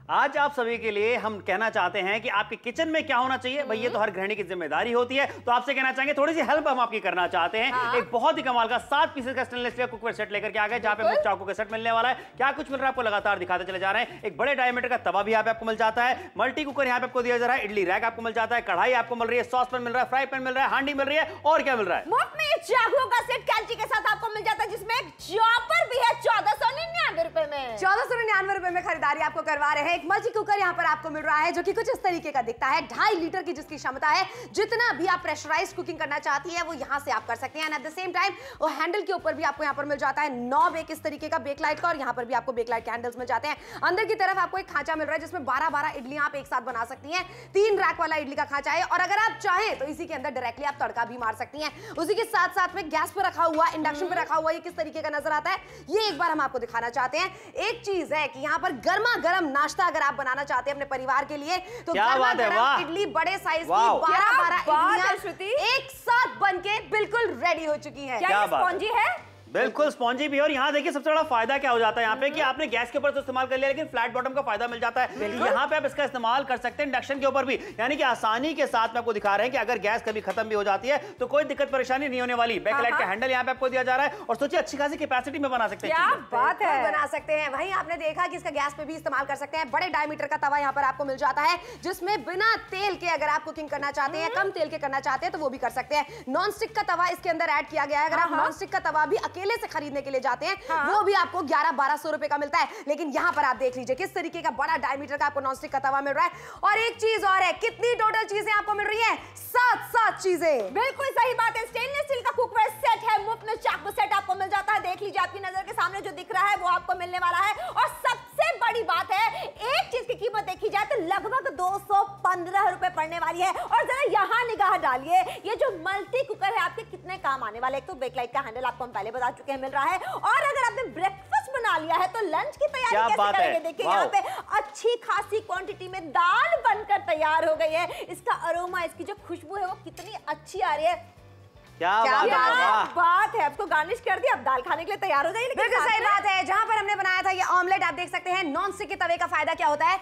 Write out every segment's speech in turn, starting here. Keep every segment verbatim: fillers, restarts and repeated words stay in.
आज आप सभी के लिए हम कहना चाहते हैं कि आपके किचन में क्या होना चाहिए। भाई ये तो हर गृहिणी की जिम्मेदारी होती है, तो आपसे कहना चाहेंगे थोड़ी सी हेल्प हम आपकी करना चाहते हैं। हाँ। एक बहुत ही कमाल का सात पीसेस का स्टेनलेस स्टील कुकवेयर सेट लेकर के आ गए, जहां पे मुफ्त चाकू का सेट मिलने वाला है। क्या कुछ मिल रहा है आपको लगातार दिखाते चले जा रहे हैं। एक बड़े डायमीटर का तवा भी यहाँ पे आपको मिल जाता है, मल्टी कुकर यहाँ पे आपको दिया जा रहा है, इडली रैक आपको मिल जाता है, कढ़ाई आपको मिल रही है, सॉस पैन मिल रहा है, फ्राई पैन मिल रहा है, हांडी मिल रही है, और क्या मिल रहा है मुफ्त में चाकू का सेट कैंची के साथ आपको मिल जाता है, जिसमें एक चॉपर भी है चौदह सौ निन्यानवे रुपए में। चौदह सौ निन्यानवे रुपए में खरीदारी आपको करवा रहे हैं। एक मल्टी कुकर यहाँ पर आपको मिल रहा है, जो कि कुछ इस तरीके का दिखता है। ढाई लीटर की जिसकी क्षमता है, जितना भी आप प्रेशराइज्ड कुकिंग करना चाहती है वो यहाँ से आप कर सकते हैं। एट द सेम टाइम वो हैंडल के ऊपर भी आपको यहाँ पर मिल जाता है नॉब एक इस तरीके का बेकलाइट का, और यहाँ पर भी आपको बेकलाइट के हैंडल्स मिल जाते हैं। अंदर की तरफ आपको एक खांचा मिल रहा है, जिसमें बारह बारह इडलियां आप एक साथ बना सकती हैं। तीन रैक वाला इडली का खांचा है, और अगर आप चाहें तो इसी के अंदर डायरेक्टली आप तड़का भी मार सकती हैं। उसी के साथ साथ में गैस पर रखा हुआ, इंडक्शन पर रखा हुआ ये किस तरीके का नजर आता है, ये एक बार हम आपको दिखाना चाहते हैं। एक चीज है कि यहाँ पर गर्मा गर्म नाश्ता अगर आप बनाना चाहते हैं अपने परिवार के लिए, तो गर्मा गर्म इडली बड़े साइज की बारह बारह इडलियां एक साथ बनके बिल्कुल रेडी हो चुकी है। क्या ये स्पॉन्जी है? बिल्कुल स्पॉन्जी भी। और यहाँ देखिए सबसे बड़ा फायदा क्या हो जाता है यहाँ पे कि आपने गैस के ऊपर तो इस्तेमाल कर लिया, लेकिन फ्लैट बॉटम का फायदा मिल जाता है। यहाँ पे आप इसका इस्तेमाल कर सकते हैं इंडक्शन के ऊपर भी, यानी कि आसानी के साथ में आपको दिखा रहे हैं कि अगर गैस कभी खत्म भी हो जाती है तो कोई दिक्कत परेशानी नहीं होने वाली। बैकलाइट का हैंडल यहाँ पे आपको दिया जा रहा है, और सोचिए अच्छी खासी कैपेसिटी में बना सकते हैं। क्या बात है, बना सकते हैं। वहीं आपने देखा कि इसका गैस पे भी इस्तेमाल कर सकते हैं। बड़े डायमीटर का तवा यहाँ पर आपको मिल जाता है, जिसमें बिना तेल के अगर आप कुकिंग करना चाहते हैं, कम तेल के करना चाहते हैं तो वो भी कर सकते हैं। नॉन स्टिक का तवा इसके अंदर ऐड किया गया है। अगर आप नॉन स्टिक का तवा भी अकेले से खरीदने के लिए जाते हैं, हाँ। वो भी आपको ग्यारह बारह सौ रुपए का मिलता है। लेकिन यहाँ पर आप देख लीजिए किस तरीके का बड़ा डायमीटर का आपको नॉनस्टिक का तवा मिल रहा है। और एक चीज और है, कितनी टोटल चीजें आपको मिल रही है? सात सात चीजें। बिल्कुल सही बात है। स्टेनलेस स्टील का कुकवेयर सेट है, मुफ्त में चाकू सेट आपको मिल जाता है। देख लीजिए आपकी नजर के सामने जो दिख रहा है वो आपको मिलने वाला है। और सबसे बड़ी बात है, एक चीज की कीमत देखी जाए तो लगभग दो सौ पंद्रह रुपए पड़ने वाली है। और जरा यहाँ निगाह डालिए, ये जो मल्टी कुकर है आपके कितने काम आने वाले। एक तो बेकलाइट का हैंडल आपको हम पहले बता चुके हैं मिल रहा है, और अगर आपने ब्रेकफास्ट बना लिया है तो लंच की तैयारी कैसे करेंगे। देखिए यहाँ पे अच्छी खासी क्वांटिटी में दाल बनकर तैयार हो गई है। इसका अरोमा, इसकी जो खुशबू है वो कितनी अच्छी आ रही है। क्या, क्या बात, बात, बात है। आपको गार्निश कर दिया, अब दाल खाने के लिए तैयार हो जाइए। बिल्कुल सही बात है। जहां पर हमने बनाया था ये ऑमलेट, आप देख सकते हैं नॉन स्टिक के तवे का फायदा क्या होता है।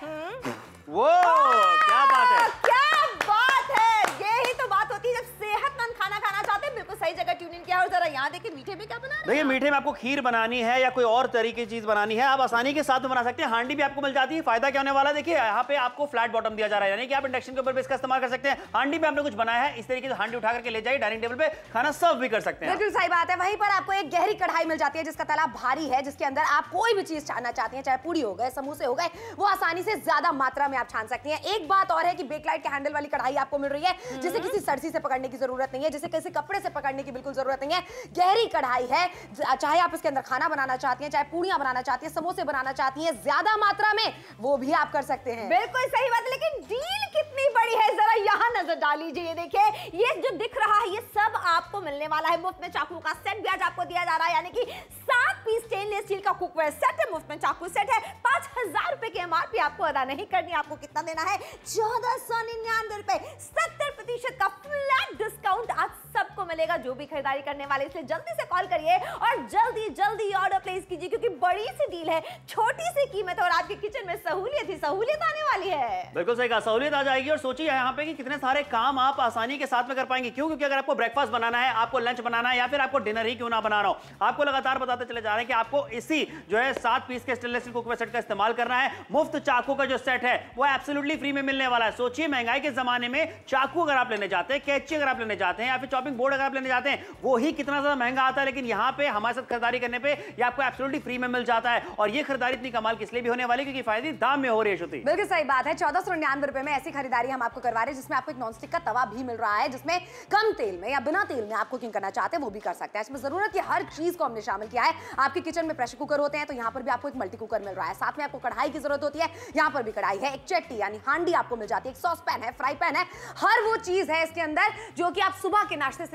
वो क्या बात है, क्या बात है। ये ही तो बात होती है जब सेहतमंद खाना खाना चाहते हैं। बिल्कुल सही जगह ट्यून इन किया। और जरा यहाँ देखिए मीठे में क्या बना रहे हैं। देखिए मीठे में आपको खीर बनानी है या कोई और तरीके की चीज बनानी है, आप आसानी के साथ बना सकते हैं। हांडी भी आपको मिल जाती है। फायदा क्या होने वाला है, देखिए यहाँ पे आपको फ्लैट बॉटम दिया जा रहा है, यानी कि आप इंडक्शन के ऊपर भी इसका इस्तेमाल कर सकते हैं। हांडी में आपने कुछ बनाया है, इस तरीके से हांडी उठा करके ले जाइए डाइनिंग टेबल पे, खाना सर्व भी कर सकते हैं। बिल्कुल सही बात है। वहीं पर आपको एक गहरी कढ़ाई मिल जाती है, जिसका तला भारी है, जिसके अंदर आप कोई भी चीज छानना चाहती हैं, चाहे पूड़ी हो गए, समोसे हो गए, वो आसानी से ज्यादा मात्रा में आप छान सकती हैं। एक बात और है कि बेकलाइट के हैंडल वाली कढ़ाई आपको मिल रही है, जिसे किसी सड़सी से पकड़ने की जरूरत नहीं है, जिसे किसी कपड़े से पकड़ने की बिल्कुल जरूरत नहीं है। गहरी कढ़ाई है, चाहे आप इसके अंदर खाना बनाना चाहती हैं, चाहे पूड़ियां बनाना चाहती हैं, समोसे बनाना चाहती हैं ज्यादा मात्रा में, वो भी आप कर सकते हैं। बिल्कुल सही बात है। लेकिन डील कितनी बड़ी है, जरा यहाँ नजर डाल लीजिए। ये देखिए, ये जो दिख रहा है ये सब आपको मिलने वाला है। मुफ्त में चाकू का सेट भी आज आपको दिया जा रहा है, यानी कि सात पीस स्टेनलेस स्टील का कुकवेयर सेट है, मुफ्त में चाकू सेट है। पांच हजार रुपए की एमआरपी आपको अदा नहीं करनी। आपको कितना देना है? चौदह सौ निन्यानवे रुपए। सत्तर प्रतिशत का फ्लैट डिस्काउंट आज सबको मिलेगा जो भी खरीदारी करने वाले। इसलिए जल्दी से कॉल करिए और जल्दी जल्दी ऑर्डर प्लेस कीजिए, क्योंकि बड़ी सी डील है, छोटी सी कीमत और आपके किचन में सहूलियत ही सहूलियत आने वाली है। बिल्कुल सही कहा, सहूलियत आ जाएगी। और सोचिए यहाँ पे कि कितने सारे काम आप आसानी के साथ में कर पाएंगे। क्यों? क्योंकि अगर आपको ब्रेकफास्ट बनाना है, आपको लंच बनाना है, या फिर आपको डिनर ही क्यों ना बना रहा हो, आपको लगातार बताते चले जा रहे हैं कि आपको इसी जो है सात पीस के स्टेनलेस स्टील कुकवेयर सेट का इस्तेमाल करना है। मुफ्त चाकू का जो सेट है वो एब्सोल्युटली फ्री में मिलने वाला है। सोचिए महंगाई के जमाने में चाकू अगर आप लेने जाते हैं, कैंची अगर आप लेने जाते हैं, या फिर चॉपिंग बोर्ड अगर आप लेने जाते हैं, वो ही कितना ज्यादा महंगा आता है। लेकिन यहाँ पे हमारे साथ खरीदारी करने पे ये आपको एब्सोल्युटली फ्री में मिल जाता है। और ये खरीदारी इतनी कमाल किस लिए भी होने वाली, क्योंकि फायदे दाम में हो रही है। श्रुति बिल्कुल सही बात है। चौदह सौ निन्यानवे रुपए में ऐसी खरीदारी हम आपको करवा रहे हैं, जिसमें आपको एक नॉनस्टिक का तवा भी मिल रहा है, जिसमें कम तेल में या बिना तेल में आप कुकिंग करना चाहते हैं वो भी कर सकते हैं। इसमें जरूरत की हर चीज को हमने शामिल किया है। आपके किचन में प्रेशर कुकर होते हैं, तो यहाँ पर भी आपको एक मल्टी कुकर मिल रहा है। साथ में आपको कढ़ाई की जरूरत होती है, यहाँ पर भी कढ़ाई है। एक चट्टी यानी हांडी आपको मिल जाती है, एक सॉस पैन है, फ्राई पैन है, हर वो चीज है इसके अंदर जो कि आप सुबह के नाश्ते से लेकर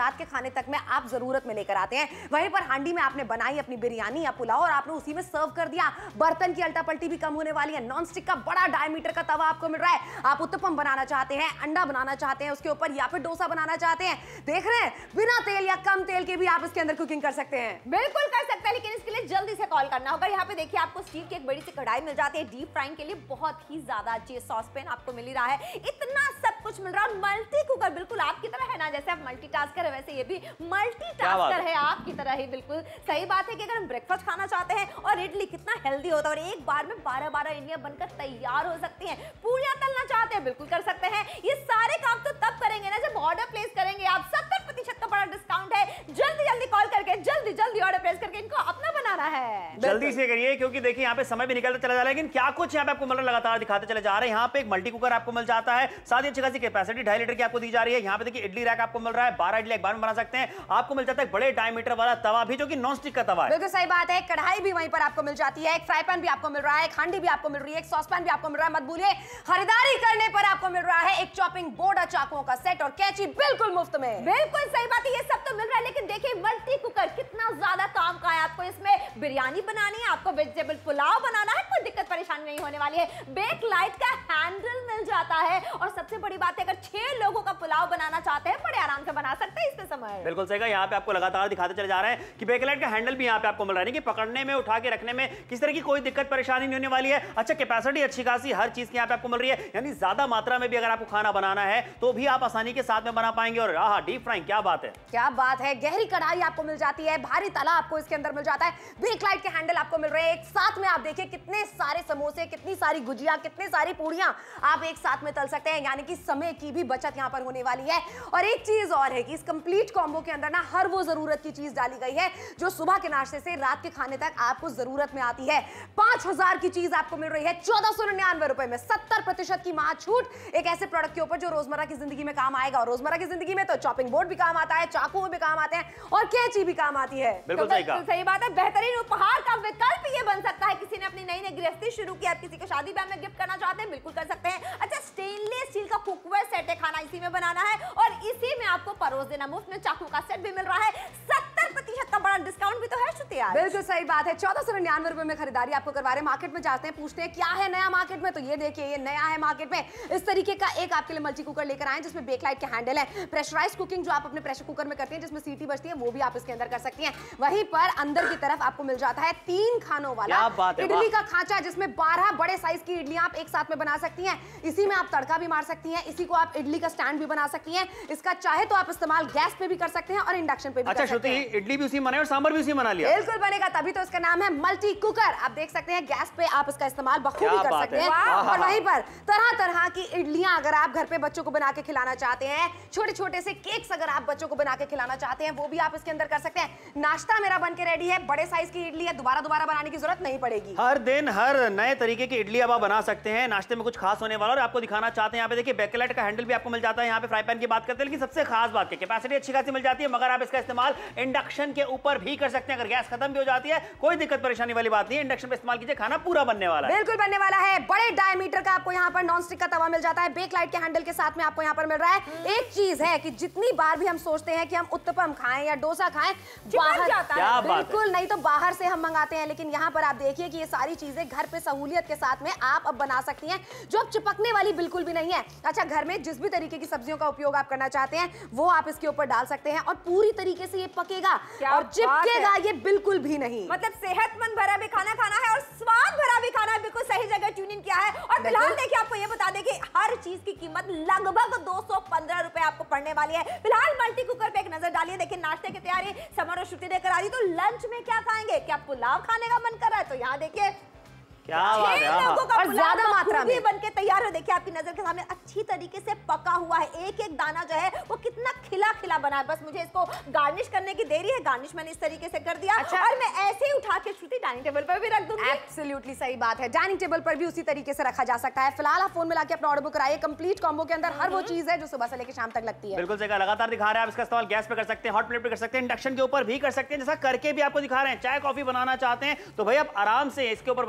रात के खाने तक में आप जरूरत में लेकर आते हैं। वहीं पर हांडी में आपने बनाई अपनी बिरयानी या पुलाव और आपने उसी में सर्व कर दिया। बर्तन की अल्टा पल्टी भी कम होने वाली है। नॉन स्टिक का बड़ा डायमीटर का तवा आपको मिल रहा है। आप उत्तपम बनाना चाहते हैं, अंडा बनाना चाहते हैं उसके ऊपर, या फिर डोसा बनाना चाहते हैं, देख रहे हैं बिना तेल या कम तेल के भी आप इसके अंदर कुकिंग कर सकते हैं। बिल्कुल कर सकते हैं, लेकिन इसके लिए जल्दी से कॉल करना होगा। यहाँ पे देखिए आपको स्टील की एक बड़ी सी कढ़ाई मिल जाती है डीप फ्राइंग के लिए, बहुत ही ज्यादा अच्छी सॉस पैन आपको मिल ही रहा है। इतना सब कुछ मिल रहा है। मल्टी कुकर बिल्कुल आपकी तरह है ना, जैसे आप मल्टीटास्कर है वैसे ये भी मल्टीटास्कर है आपकी तरह ही। बिल्कुल सही बात है कि अगर हम ब्रेकफास्ट खाना चाहते हैं, और इडली कितना हेल्दी होता है, और एक बार में बारह बारह इडलियां बनकर तैयार हो सकती हैं। पूरियां तलना चाहते हैं बिल्कुल कर सकते हैं। ये सारे काम तो तब करेंगे ना जब ऑर्डर प्लेस करेंगे आप। सत्तर प्रतिशत का बड़ा डिस्काउंट है। जल्दी जल्दी कॉल करके जल्दी जल्दी ऑर्डर प्लेस करके इनको अपना बनाना है। जल्दी से करिए, क्योंकि देखिए यहाँ पे समय भी निकलता चला जा रहा है, लेकिन क्या कुछ यहाँ पे आपको मतलब लगातार दिखाते चले जा रहे हैं। यहाँ पे एक मल्टी कुकर आपको मिल जाता है, साथ ही अच्छी खासी कैपेसिटी ढाई लीटर की आपको दी जा रही है। यहाँ पे देखिए इडली रैक आपको मिल रहा है, बारह इडली एक बार में बना सकते हैं। आपको मिल जाता है बड़े डायमीटर वाला तवा भी, जो कि नॉन स्टिक का तवा है। बिल्कुल सही बात है। कढ़ाई भी वहीं पर आपको मिल जाती है, एक फ्राई पैन भी आपको मिल रहा है, एक हांडी भी आपको मिल रही है, एक सॉस पैन भी आपको मिल रहा है। मत भूलिए खरीदारी करने पर आपको मिल रहा है एक चॉपिंग बोर्ड और चाकुओं का सेट और कैंची बिल्कुल मुफ्त में। बिल्कुल सही बात है, ये सब तो मिल रहा है, लेकिन देखिए मल्टी कुकर कितना ज्यादा काम का है। आपको इसमें बिरयानी बनानी है, आपको वेजिटेबल पुलाव बनाना है, कोई दिक्कत परेशानी नहीं होने वाली है। बेक लाइट का हैंडल मिल जाता है, और सबसे बड़ी बात है अगर छह लोगों का पुलाव बनाना चाहते हैं बड़े आराम से बना सकते हैं इसमें समय। बिल्कुल सही कहा। यहाँ पे आपको लगातार दिखाते चले जा रहे हैं कि बेक लाइट का हैंडल भी यहाँ पे आपको मिल रहा है कि पकड़ने में, उठा के रखने में किस तरह की कोई दिक्कत परेशानी नहीं होने वाली है। अच्छा, कैपेसिटी अच्छी खासी हर चीज की यहाँ पे आपको मिल रही है, यानी ज्यादा मात्रा में भी अगर आपको खाना बनाना है तो भी आप आसानी के साथ में बना पाएंगे। और आहा, डीप फ्राइंग, क्या बात है, क्या बात है। गहरी कढ़ाई आपको मिल जाती है, भारी तला आपको इसके अंदर मिल जाता है, बेक लाइट के हैंडल आपको मिल रहे हैं। एक साथ में आप देखिए कितने सारे समोसे, कितनी सारी गुजिया, कितनी सारी पूड़ियां आप एक साथ में तल सकते हैं, यानी कि समय की भी बचत यहां पर होने वाली है। और एक चीज और है कि इस कंप्लीट कॉम्बो के अंदर ना हर वो जरूरत की चीज डाली गई है जो सुबह के नाश्ते से रात के खाने तक आपको जरूरत में आती है। पांच हजार की चीज आपको मिल रही है चौदह सौ निन्यानवे रुपए में, सत्तर प्रतिशत की मां छूट एक ऐसे प्रोडक्ट के ऊपर जो रोजमर्रा की जिंदगी में काम आएगा। और रोजमर्रा की जिंदगी में तो चॉपिंग बोर्ड भी काम आता है, चाकू भी काम आते हैं, और कैंची भी काम आती है। बिल्कुल सही कहा। सही बात है। बेहतरीन उपहार का विकल्प ये बन सकता है। किसी ने अपनी नई नई गृहस्थी शुरू की, आप किसी को शादी ब्याह में गिफ्ट करना चाहते हैं, बिल्कुल कर सकते हैं। अच्छा, स्टेनलेस स्टील का कुकवेयर सेट है, खाना इसी में बनाना है, और इसी में आपको परोस देना मुफ्त में। चाकू का सेट भी मिल रहा है, सत्तर प्रतिशत का बड़ा डिस्काउंट भी तो है श्रुति यार। बिल्कुल सही बात है। चौदह सौ निन्यानवे रुपए में खरीदारी आपको करवा रहे हैं। मार्केट में जाते हैं, पूछते हैं क्या है नया मार्केट में, तो ये देखिए ये नया है मार्केट में। इस तरीके का एक आपके लिए मल्टी कुकर लेकर आए जिसमें बेक लाइट के हैंडल है। प्रेशराइज कुकिंग जो आप अपने प्रेशर कुकर में करते हैं जिसमें सीटी बजती है, वो भी आप इसके अंदर कर सकती हैं। वहीं पर अंदर की तरफ आपको मिल जाता है तीन खानों वाला इडली का खांचा, जिसमें बारह बड़े साइज की इडलियां आप एक साथ में बना सकती हैं। इसी में आप तड़का भी मार सकती हैं, इसी को आप इडली का स्टैंड भी बना सकती हैं। इसका चाहे तो आप इस्तेमाल गैस पे भी कर सकते हैं और इंडक्शन पे भी अच्छा, कर सकते हैं। इडली भी उसी बने और सांभर भी उसी बना लिया। बिल्कुल बनेगा, तभी तो इसका नाम है मल्टी कुकर। आप देख सकते हैं गैस पे आप इसका इस्तेमाल बखूबी कर सकते हैं। और वहीं पर तरह तरह की इडलियां अगर आप घर पे बच्चों को बना के खिलाना चाहते हैं, छोटे छोटे से केक्स अगर आप बच्चों को बना के खिलाना चाहते हैं, वो भी आप इसके अंदर कर सकते हैं। नाश्ता मेरा बन के रेडी है, बड़े साइज की इडली है, दोबारा दोबारा बनाने की जरूरत नहीं पड़ेगी। हर दिन हर नए तरीके की इडली अब आप बना सकते हैं, नाश्ते में कुछ खास होने वाला। और आपको दिखाना चाहते हैं यहाँ पे देखिए बेक लाइट का हैंडल भी आपको मिल जाता है। यहाँ पे फ्राई पैन की बात करते हैं, लेकिन सबसे खास बात है कैपेसिटी अच्छी खासी मिल जाती है, मगर आप इसका इस्तेमाल इंडक्शन के ऊपर भी कर सकते हैं। अगर गैस खत्म भी हो जाती है कोई दिक्कत परेशानी वाली बात नहीं है, इंडक्शन पे इस्तेमाल कीजिए, खाना पूरा बनने वाला है। बिल्कुल बनने वाला है। बड़े डायमीटर का आपको यहाँ पर नॉन स्टिक का तवा मिल जाता है, बेक लाइट के हैंडल के साथ में आपको यहाँ पर मिल रहा है। एक चीज है कि जितनी बार भी हम सोचते हैं कि हम उत्तपम खाएं या डोसा खाएं, बाहर जाता है। बिल्कुल नहीं तो बाहर से हम मंगाते हैं, लेकिन यहाँ पर आप देखिए कि ये सारी चीजें घर पे सहूलियत के साथ में आप अब बना सकती हैं, जो अब चिपकने वाली बिल्कुल भी नहीं है। अच्छा, घर में जिस भी तरीके की सब्जियों का उपयोग आप करना चाहते हैं वो आप इसके ऊपर डाल सकते हैं और पूरी तरीके से ये पकेगा और चिपकेगा ये बिल्कुल भी नहीं। मतलब सेहतमंद भरा भी खाना खाना है और स्वाद भरा भी खाना है, बिल्कुल सही जगह ट्यून इन किया है। और फिलहाल देखिए आपको ये बता दें कि हर चीज की कीमत लगभग दो सौ पंद्रह रुपए आपको पड़ने वाली है। फिलहाल मल्टी कुकर पे एक नजर डालिए। देखिए नाश्ते की तैयारी समर और श्रुति ने करा दी, तो लंच में क्या खाएंगे? क्या पुलाव खाने का मन कर रहा है? तो यहाँ देखिए क्या बात है, और ज्यादा मात्रा में बन के तैयार हो। देखिए आपकी नजर के सामने अच्छी तरीके से पका हुआ है, एक एक दाना जो है वो कितना खिला खिला बना है। बस मुझे इसको गार्निश करने की देरी है। गार्निश मैंने इस तरीके से कर दिया। अच्छा। और मैं ऐसे ही उठा के श्रुति डाइनिंग टेबल पर भी रख दूंगी। एब्सोल्युटली सही बात है, डाइनिंग टेबल पर भी उसी तरीके से रखा जा सकता है। फिलहाल आप फोन मिला के अपना ऑर्डर बुक कराइए। कंप्लीट कॉम्बो के अंदर हर वो चीज है जो सुबह से लेकर शाम तक लगती है। बिल्कुल सही, लगातार दिखा रहे हैं। आप इसका इस्तेमाल गैस पे कर सकते हैं, हॉट प्लेट पे कर सकते हैं, इंडक्शन के ऊपर भी कर सकते हैं, जैसा करके भी आपको दिखा रहे हैं। चाय कॉफी बनाना चाहते हैं तो भाई आप आराम से इसके ऊपर बना सकते हैं।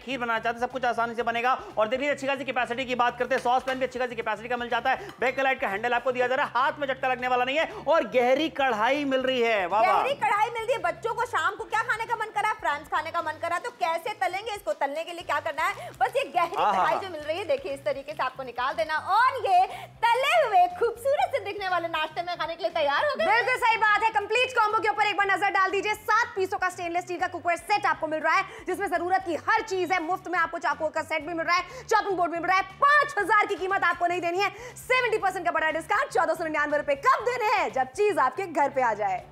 खीर बनाना चाहते हैं, सब कुछ आसानी से बनेगा। और देखिए अच्छी खासी कैपेसिटी की बात करते हैं, सॉस पैन भी अच्छी खासी कैपेसिटी का मिल जाता है, बेकलाइट का हैंडल आपको दिया जा रहा है, हाथ में झटका लगने वाला नहीं है, और गहरी कढ़ाई मिल रही है। वाह वाह, गहरी कढ़ाई मिल रही है। बच्चों को शाम को क्या खाने का मन करा है, फ्रांस खाने का मन करा, तो कैसे तलेंगे इसको? तलने के लिए क्या करना है, बस ये गहरी कढ़ाई जो मिल रही है, देखिए इस तरीके से आपको निकाल देना, और ये तले हुए खूबसूरत से दिखने वाले नाश्ते में खाने के लिए तैयार हो गए। बिल्कुल सही बात है। कंप्लीट कॉम्बो के ऊपर एक बार नजर डाल दीजिए। सात पीसों का स्टेनलेस स्टील का कुकवेयर सेट आपको मिल रहा है, जिसमें जरूरत की हर चीज है। मुफ्त में आपको चाकू का सेट भी मिल रहा है, चॉपिंग बोर्ड भी मिल रहा है। पांच हजार की कीमत आपको नहीं देनी है, सेवेंटी परसेंट का बड़ा डिस्काउंट चौदह सौ निन्यानवे रुपए कब देने हैं, जब चीज आपके घर पे आ जाए।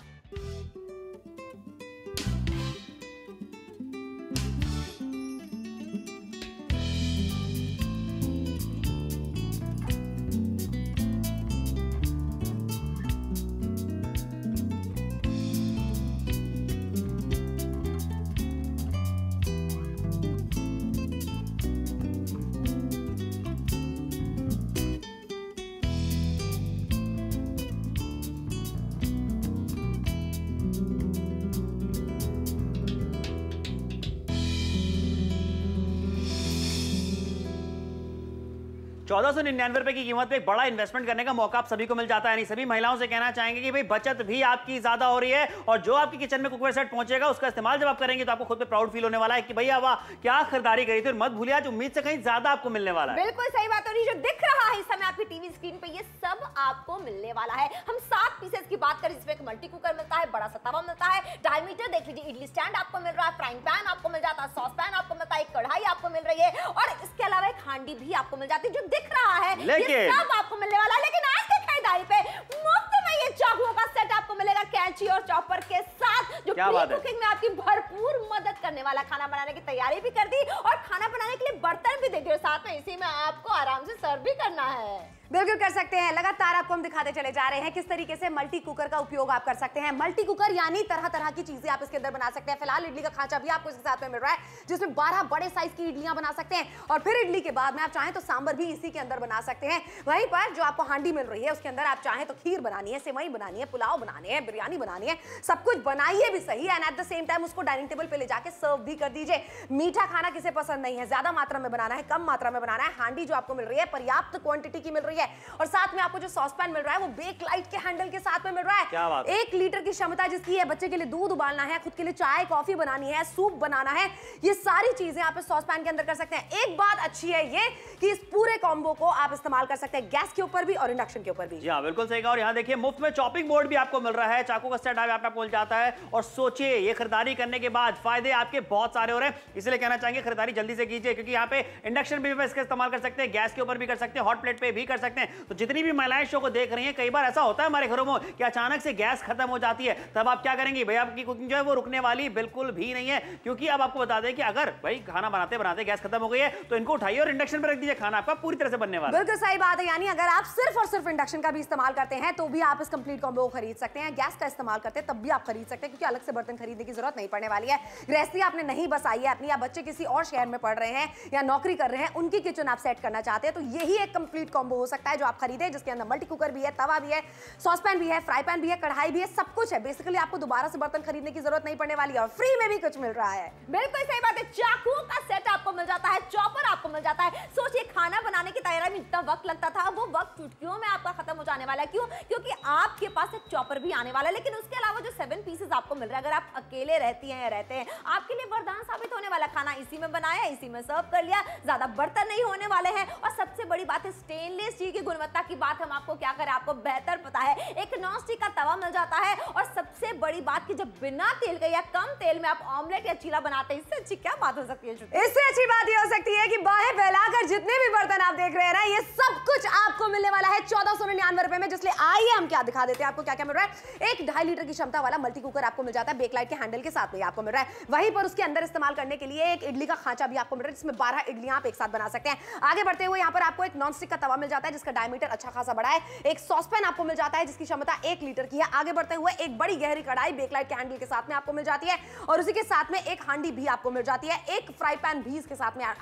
चौदह सौ निन्यानवे रुपए की कीमत पे एक बड़ा इन्वेस्टमेंट करने का मौका आप सभी को मिल जाता है। नहीं, सभी महिलाओं से कहना चाहेंगे कि भाई बचत भी आपकी ज्यादा हो रही है, और जो आपकी किचन में कुकवेयर सेट पहुंचेगा उसका इस्तेमाल जब आप करेंगे तो आपको खुद पे प्राउड फील होने वाला है कि भैया वाह क्या खरीदारी करी थी। और मत भूलिए आज उम्मीद से कहीं ज्यादा आपको मिलने वाला है। बिल्कुल सही बात है। जो दिख रहा है इस समय आपकी टीवी स्क्रीन पे, ये सब आपको मिलने वाला है। हम सात पीसेस की बात करें, जिसमें एक मल्टी कुकर मिलता है, बड़ा सा तवा मिलता है, डायमीटर देख लीजिए, इडली स्टैंड आपको मिल रहा है, फ्राइंग पैन आपको मिल जाता है, सॉस पैन आपको मिलता है, एक कढ़ाई आपको मिल रही है, और इसके अलावा एक हांडी भी आपको मिल जाती है। जो दिख रहा है ये सब आपको मिलने वाला है। लेकिन आज की खरीदारी पे मुफ्त में ये चाकुओं का सेट आपको मिलेगा, कैंची और चॉपर के साथ, जो प्री कुकिंग में आपकी भरपूर मदद करने वाला। खाना बनाने की तैयारी भी कर दी और खाना बनाने के लिए बर्तन भी दे दिए, साथ में इसी में आपको आराम से सर्व भी करना है। बिल्कुल कर सकते हैं। लगातार आपको हम दिखाते चले जा रहे हैं किस तरीके से मल्टी कुकर का उपयोग आप कर सकते हैं। मल्टी कुकर यानी तरह तरह की चीजें आप इसके अंदर बना सकते हैं। फिलहाल इडली का खांचा भी आपको इसके साथ में मिल रहा है, जिसमें बारह बड़े साइज की इडलियां बना सकते हैं, और फिर इडली के बाद में आप चाहें तो सांबर भी इसी के अंदर बना सकते हैं। वहीं पर जो आपको हांडी मिल रही है उसके अंदर आप चाहें तो खीर बनानी है, सेवई बनानी है, पुलाव बनाने हैं, बिरयानी बनानी है, सब कुछ बनाइए भी सही है, and at the same time उसको डाइनिंग टेबल पे ले जाके सर्व भी कर दीजिए। मीठा खाना किसे पसंद नहीं है, ज्यादा मात्रा में बनाना है, कम मात्रा में बनाना है, हांडी जो आपको मिल रही है पर्याप्त क्वांटिटी की मिल रही है, और साथ में आपको जो सॉस पैन मिल रहा है वो बेक लाइट के हैंडल के साथ में मिल रहा है। क्या बात है? एक लीटर की क्षमता जिसकी है, बच्चे के लिए दूध उबालना है, खुद के लिए चाय कॉफी बनानी है, सूप बनाना है, ये सारी चीजें आप इस सॉस पैन के अंदर कर सकते हैं। एक बात अच्छी है ये कि इस पूरे कॉम्बो को आप इस्तेमाल कर सकते हैं गैस के ऊपर भी और इंडक्शन के ऊपर भी। जी हाँ, बिल्कुल सही कहा। और यहाँ देखिए मुफ्त में चॉपिंग बोर्ड भी आपको मिल रहा है, चाकू का सेट आपको मिल जाता है। और सोचिए ये खरीदारी करने के बाद फायदे आपके बहुत सारे हो रहे हैं, इसलिए कहना चाहेंगे खरीदारी जल्दी से कीजिए, क्योंकि यहाँ पे इंडक्शन भी इसका इस्तेमाल कर सकते हैं, गैस के ऊपर भी कर सकते हैं, हॉट प्लेट पे भी कर सकते हैं। तो जितनी भी महिलाएं शो को देख रही हैं, कई बार ऐसा होता है हमारे घरों में कि अचानक से गैस खत्म हो जाती है, तब आप क्या करेंगे? भाई आपकी कुकिंग जो है वो रुकने वाली बिल्कुल भी नहीं है, क्योंकि अब आपको बता दें कि अगर भाई खाना बनाते बनाते गैस खत्म हो गई है तो इनको उठाइए और इंडक्शन पर रख दीजिए, खाना आपका पूरी तरह से बनने वाला है। बिल्कुल सही बात है। यानी अगर आप सिर्फ और सिर्फ इंडक्शन का भी इस्तेमाल करते हैं तो भी आप इस कंप्लीट कॉम्बो को खरीद सकते हैं। गैस का इस्तेमाल करते हैं तब भी आप खरीद सकते हैं, क्योंकि अलग से बर्तन खरीदने की जरूरत नहीं पड़ने वाली है। गृहस्थी आपने नहीं बसाई है अपनी, या बच्चे किसी और शहर में पढ़ रहे हैं या नौकरी कर रहे हैं, उनकी किचन आप सेट करना चाहते हैं, तो यही एक कंप्लीट कॉम्बो हो सकता है जो आप खरीदे, जिसके अंदर मल्टी कुकर भी है, तवा भी है, सॉस पैन भी है, फ्राई पैन भी है, कढ़ाई भी है, सब कुछ है। बेसिकली आपको दोबारा से बर्तन खरीदने की जरूरत नहीं पड़ने वाली है, और फ्री में भी कुछ मिल रहा है। बिल्कुल सही बात है। चाकुओं का सेट आपको मिल जाता है, चॉपर आपको मिल जाता है। सोचिए खाना बनाने की तैयारी में इतना वक्त लगता था, वो वक्त चुटकियों में आपका खत्म हो जाने वाला है। क्यों? क्योंकि आपके पास एक चॉपर भी आने वाला है। लेकिन उसके अलावा जो सेवन पीसेस आपको मिल रहा है, अगर आप अकेले रहती हैं या रहते हैं, आपके लिए वरदान साबित होने वाला। खाना इसी में बनाया, इसी में सर्व कर लिया, ज्यादा बर्तन नहीं होने वाले हैं। और सबसे बड़ी बात है स्टेनलेस स्टील की गुणवत्ता की बात हम आपको क्या करें, आपको बेहतर पता है। एक नॉन स्टिक का तवा मिल जाता है, और सबसे बड़ी बात कि जब बिना तेल के या कम तेल में आप ऑमलेट या चीला बनाते हैं, इससे अच्छी क्या बात हो सकती है? इससे अच्छी बात ये हो सकती है कि बाहें फैलाकर जितने भी बर्तन आप देख रहे हैं ना, ये सब कुछ आपको मिलने वाला है चौदह सौ निन्यानवे रुपए में। जिसलिए आइए हम क्या दिखा देते हैं आपको क्या क्या मिल रहा है। एक ढाई लीटर की क्षमता वाला मल्टी कुकर आपको मिल जाता है, बेकलाइट के हैंडल के साथ में आपको मिल रहा है। वहीं पर उसके अंदर इस्तेमाल करने के लिए एक इडली का खांचा भी आपको मिल रहा है, जिसमें बारह इडलियां आप एक साथ बना सकते हैं। आगे बढ़ते हुए यहाँ पर आपको एक नॉन स्टिक का तवा मिल जाता है, जिसका डायमीटर अच्छा खासा बड़ा है। एक सॉस पैन आपको मिल जाता है, जिसकी क्षमता एक लीटर की है। आगे बढ़ते हुए एक बड़ी गहरी कढ़ाई बेकलाइट के हैंडल के साथ में आपको मिल जाती है, और उसी के साथ में एक हांडी भी आपको मिल जाती है। एक फ्राई पैन भी इसके साथ में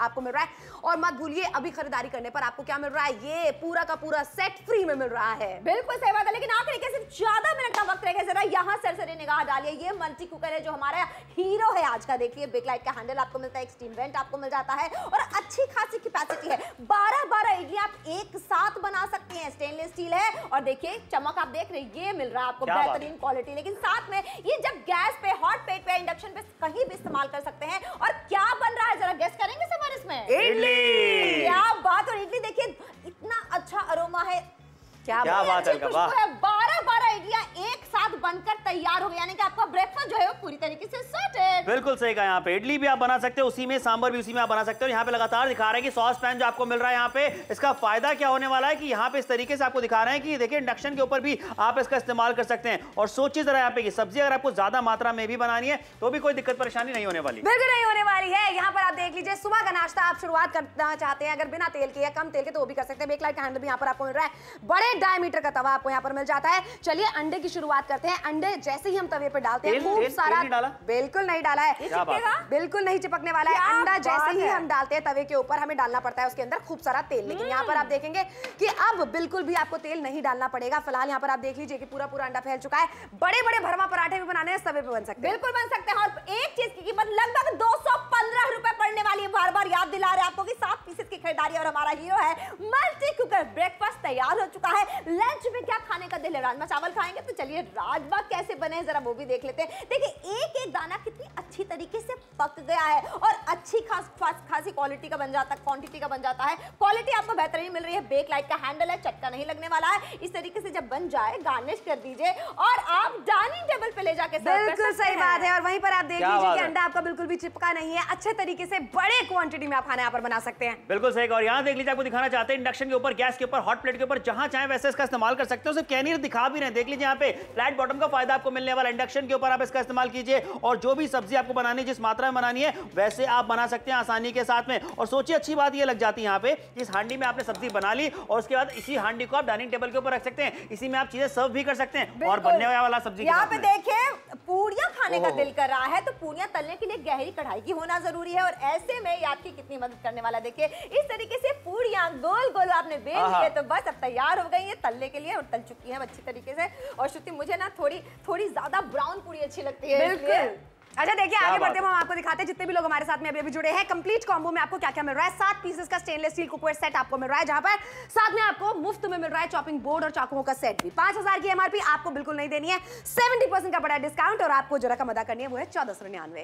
आपको मिल रहा है। और मत भूलिए अभी खरीदारी करने पर आपको क्या मिल रहा है, ये पूरा का पूरा सेट फ्री में मिल रहा है। बिल्कुल सही बात है, लेकिन आखिरी के सिर्फ चौदह मिनट का वक्त रह गया। जरा यहाँ सरसरी निगाह डालिए, ये मल्टी कुकर है जो हमारा हीरो है आज का। देखिए बेकलाइट का हैंडल आपको मिलता है, एक स्टीम वेंट आपको मिल जाता है और अच्छी खासी कैपेसिटी है। बारह बारह इडली आप एक साथ बना सकते हैं। स्टेनलेस स्टील है और देखिए चमक आप देख रहे हैं, ये मिल रहा है आपको बेहतरीन क्वालिटी। लेकिन साथ में ये जब गैस पे, हॉट प्लेट पे, इंडक्शन पे कहीं भी इस्तेमाल कर सकते हैं। और क्या बन रहा है जरा गेस करेंगे सर इसमें? इडली। क्या बात। और इडली देखिए इतना अच्छा अरोमा है, क्या, क्या बात है, बारह बारह इडलियां एक साथ बनकर तैयार हो गई, यानी कि आपका ब्रेकफास्ट जो है वो पूरी तरीके से सेट है। बिल्कुल सही कहा, यहाँ पे इडली भी आप बना सकते हो, उसी में सांभर भी उसी में आप बना सकते हो। यहाँ पे लगातार दिखा रहे हैं कि सॉस पैन जो आपको मिल रहा है यहाँ पे, इसका फायदा क्या होने वाला है कि यहाँ पे इस तरीके से आपको दिखा रहे हैं कि देखिए इंडक्शन के ऊपर भी आप इसका इस्तेमाल कर सकते हैं। और सोचिए जरा यहाँ पे कि सब्जी अगर आपको ज्यादा मात्रा में भी बनानी है तो भी कोई दिक्कत परेशानी नहीं होने वाली। बिल्कुल नहीं होने वाली है। यहाँ पर आप देख लीजिए, सुबह का नाश्ता आप शुरुआत करना चाहते हैं अगर बिना तेल के या कम तेल के तो वो भी कर सकते हैं। बेकलाइट का हैंडल भी यहाँ पर आपको मिल रहा है, बड़े डायमीटर का तवा आपको यहाँ पर मिल जाता है। चलिए अंडे की शुरुआत करते हैं। अंडे जैसे ही हम तवे पे डालते हैं खूब सारा, बिल्कुल नहीं डाला है, बिल्कुल नहीं चिपकने वाला है। अंडा जैसे ही हम डालते हैं तवे के ऊपर हमें डालना पड़ता है उसके अंदर खूब सारा तेल। लेकिन यहाँ पर आप देखेंगे कि अब बिल्कुल भी आपको तेल नहीं डालना पड़ेगा। फिलहाल यहाँ पर आप देख लीजिए कि पूरा पूरा अंडा फैल चुका है। बड़े बड़े भरमा पराठे भी बनाने हैं, तवे पे बन सकते हैं, बिल्कुल बन सकते हैं। और एक चीज की कीमत लगभग दो सौ पंद्रह रुपए पड़ने वाली है। बार बार याद दिला रहे हैं आपको कि सात पीसेस की खरीदारी और हमारा हीरो है मल्टी कुकर। ब्रेकफास्ट तैयार हो चुका है। लंच में क्या खाने का दिल है? राजमा चावल खाएंगे तो चलिए राजमा कैसे बने हैं जरा वो भी देख लेते हैं। देखिए एक एक दाना कितनी अच्छी तरीके से पक गया है और अच्छी खास खासी क्वालिटी का बन जाता है, क्वांटिटी का बन जाता है। क्वालिटी आपको बेहतरीन मिल रही है। बेकलाइट का हैंडल है, चटका नहीं लगने वाला है। इस तरीके से जब बन जाए गार्निश कर दीजिए और आप डाइनिंग टेबल पे ले जाके सर्व कर सकते हैं। बिल्कुल सही बात है। और वहीं पर आप देख लीजिए कि अंडा आपका बिल्कुल भी चिपका नहीं है। अच्छे तरीके से बड़े क्वांटिटी में आप खाना यहाँ पर बना सकते हैं। बिल्कुल सही। और यहाँ देख लीजिए, आपको दिखाना चाहते हैं इंडक्शन के ऊपर, गैस के ऊपर, हॉट प्लेट के ऊपर, जहां चाहे वैसे इसका इस्तेमाल कर सकते हो। सिर्फ कहने दिखा भी रहे हैं। देख लीजिए यहाँ पे फ्लैट बॉटम का फायदा आपको मिलने वाला। इंडक्शन के ऊपर आप इसका इस्तेमाल कीजिए और जो भी सब्जी आपको बनानी है, जिस मात्रा में बनानी है वैसे आप बना सकते हैं आसानी के साथ में। और सोचिए अच्छी बात ये लग जाती है यहाँ पे, इस हांडी में आपने सब्जी बना ली और उसके बाद इसी हांडी को आप डाइनिंग टेबल के ऊपर रख सकते हैं। इसी में आप चीजें सर्व भी कर सकते हैं और बनने वाला सब्जी यहाँ पे देखिए पूरियां खाने का दिल कर रहा है तो पूरियां तलने के लिए गहरी कढ़ाई की होना जरूरी है। और ऐसे में ये आपकी कितनी मदद करने वाला देखिए, इस तरीके से पूरियां गोल गोल आपने बेल लिए तो बस अब तैयार हो गई है तलने के लिए और तल चुकी है अच्छी तरीके से। और श्रुति मुझे ना थोड़ी थोड़ी ज्यादा ब्राउन पूरी अच्छी लगती है। बिल्कुल। अच्छा देखिए आगे बढ़ते हैं, हम आपको दिखाते हैं जितने भी लोग हमारे साथ में अभी अभी जुड़े हैं। कंप्लीट कॉम्बो में आपको क्या क्या मिल रहा है। सात पीसेस का स्टेनलेस स्टील कुकवेयर सेट आपको मिल रहा है, जहां पर साथ में आपको मुफ्त में मिल रहा है चॉपिंग बोर्ड और चाकुओं का सेट भी। पांच हजार की एमआरपी आपको बिल्कुल नहीं देनी है, सेवेंटी परसेंट का बड़ा डिस्काउंट और आपको जो रकम अदा करनी है वो है चौदह सौ निन्यानवे।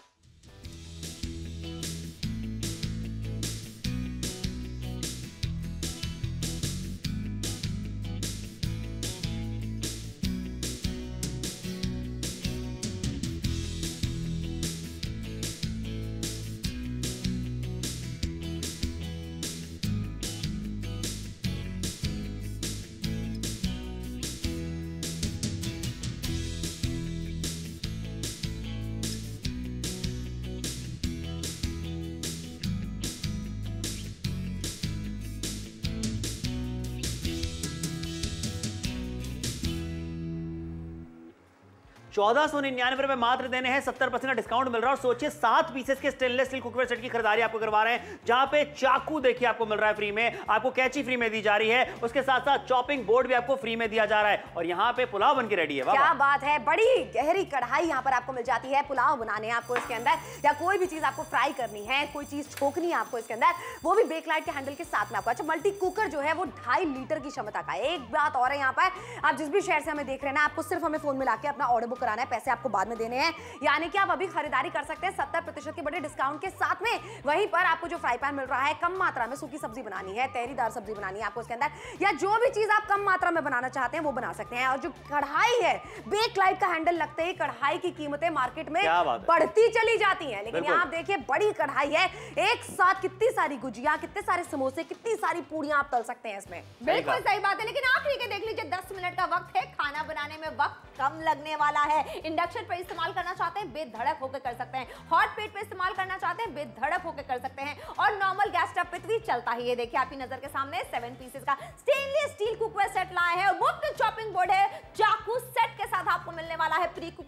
चौदह सौ निन्यानवे रुपए मात्र देने हैं, सत्तर परसेंट का डिस्काउंट मिल रहा है। और सोचिए सात पीसेस के स्टेनलेस स्टील कुकवेयर सेट की खरीदारी आपको करवा रहे हैं, जहां पे चाकू देखिए आपको मिल रहा है फ्री में, आपको कैंची फ्री में दी जा रही है, उसके साथ साथ चॉपिंग बोर्ड भी आपको फ्री में दिया जा रहा है। और यहाँ पे पुलाव बन के रेडी है। क्या बात है, बड़ी गहरी कढ़ाई यहाँ पर आपको मिल जाती है। पुलाव बनाने आपको इसके अंदर या कोई भी चीज आपको फ्राई करनी है, कोई चीज छोकनी है आपको इसके अंदर, वो भी बेकलाइट के हैंडल के साथ में आपको। अच्छा मल्टी कुकर जो है वो ढाई लीटर की क्षमता का। एक बात और है, यहाँ पर आप जिस भी शहर से हमें देख रहे हैं ना, आपको सिर्फ हमें फोन मिला के अपना ऑर्डर बुक कराना है, पैसे आपको बाद में देने हैं। यानी कि आप अभी खरीदारी कर सकते हैं सत्तर प्रतिशत के बड़े डिस्काउंट के साथ में। वहीं पर आपको जो फ्राई पैन मिल रहा है, कम मात्रा में सूखी सब्जी बनानी है, तहरीदार सब्जी बनानी है आपको इसके अंदर, या जो भी चीज आप कम मात्रा में बनाना चाहते हैं वो बना सकते हैं। और जो कढ़ाई है, बेकलाइट का हैंडल लगते ही कढ़ाई की कीमतें मार्केट में बढ़ती चली जाती हैं। लेकिन यहाँ आप देखिए बड़ी कढ़ाई है, एक साथ कितनी सारी गुजिया, कितने सारे समोसे, कितनी सारी पूड़ियां आप तल सकते हैं इसमें। बिल्कुल सही बात है। लेकिन आखिरी के देख लीजिए, दस मिनट का वक्त है, खाना बनाने में वक्त कम लगने वाला है। इंडक्शन पर इस्तेमाल करना चाहते हैं बेधड़क होकर कर सकते हैं, हॉट प्लेट पे इस्तेमाल करना चाहते हैं बेधड़क होकर कर सकते हैं, और नॉर्मल गैस स्टोव पे भी चलता ही है। देखिए आपकी नजर के सामने सेवन पीसेस का स्टेनलेस स्टील कुकवेयर सेट लाए हैं और मुफ्त चॉपिंग बोर्ड है, चाकू सेट के साथ आपको मिलने वाला है। प्री कुकिंग